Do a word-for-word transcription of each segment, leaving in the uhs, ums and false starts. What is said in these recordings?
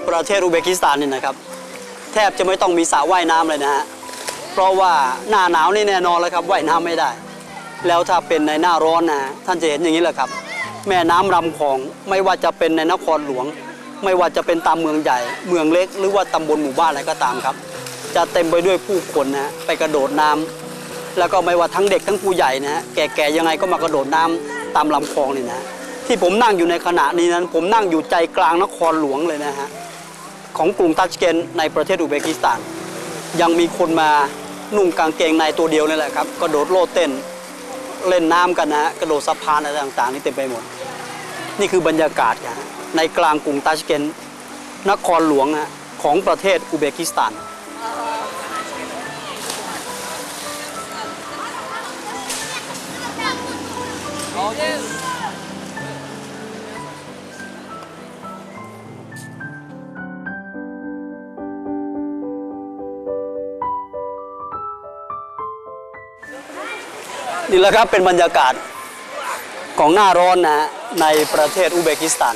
ประเทศอุซเบกิสถานนี่นะครับแทบจะไม่ต้องมีสระว่ายน้ำเลยนะฮะเพราะว่าหน้าหนาวนี่แน่นอนแล้วครับว่ายน้ำไม่ได้แล้วถ้าเป็นในหน้าร้อนนะท่านจะเห็นอย่างนี้แหละครับแม่น้ำลำคลองไม่ว่าจะเป็นในนครหลวงไม่ว่าจะเป็นตามเมืองใหญ่เมืองเล็กหรือว่าตำบลหมู่บ้านอะไรก็ตามครับจะเต็มไปด้วยผู้คนนะไปกระโดดน้ำแล้วก็ไม่ว่าทั้งเด็กทั้งผู้ใหญ่นะฮะแก่ๆยังไงก็มากระโดดน้ำตามลำคลองนี่นะที่ผมนั่งอยู่ในขณะนี้นั้นผมนั่งอยู่ใจกลางนครหลวงเลยนะฮะของกรุงตัชเกนต์ในประเทศอุซเบกิสถานยังมีคนมานุ่งกางเกงในตัวเดียวนี่แหละครับกระโดดโลดเต้นเล่นน้ำกันนะฮะกระโดดสะพานอะไรต่างๆนี่เต็มไปหมดนี่คือบรรยากาศในกลางกรุงตัชเกนต์นครหลวงนะของประเทศอุซเบกิสถานนี่แหละครับเป็นบรรยากาศของหน้าร้อนนะในประเทศอุซเบกิสถาน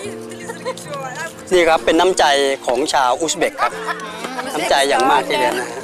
นี่ครับเป็นน้ำใจของชาวอุซเบกครับน้ำใจอย่างมากทีเดียวนะ